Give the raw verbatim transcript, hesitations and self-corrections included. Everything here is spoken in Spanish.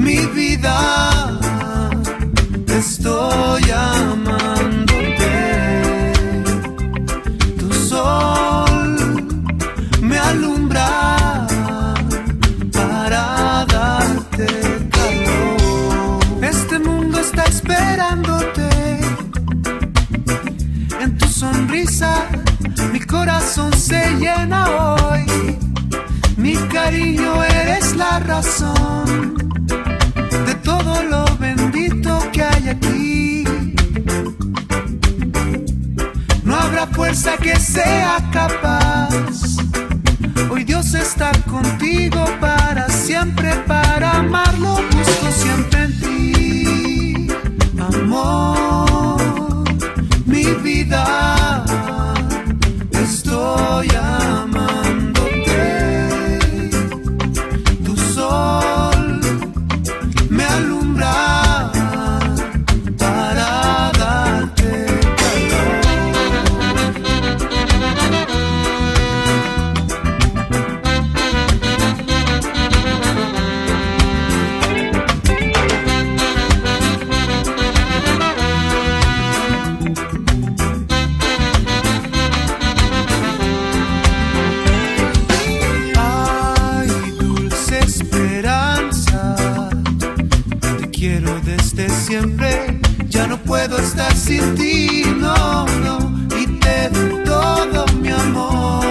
mi vida, estoy amándote. Tu sol me alumbra para darte calor. Este mundo está esperándote. En tu sonrisa mi corazón se llena hoy. Mi cariño, eres la razón de todo lo bendito que hay aquí. No habrá fuerza que sea capaz. Hoy Dios está contigo para siempre, para amarlo. Busco siempre en ti, amor, mi vida, estoy amándote. Tu sol me alumbra para darte calor. Ay, dulce esperanza, te quiero desde siempre. Ya no puedo estar sin ti, no, no. Y te doy todo mi amor.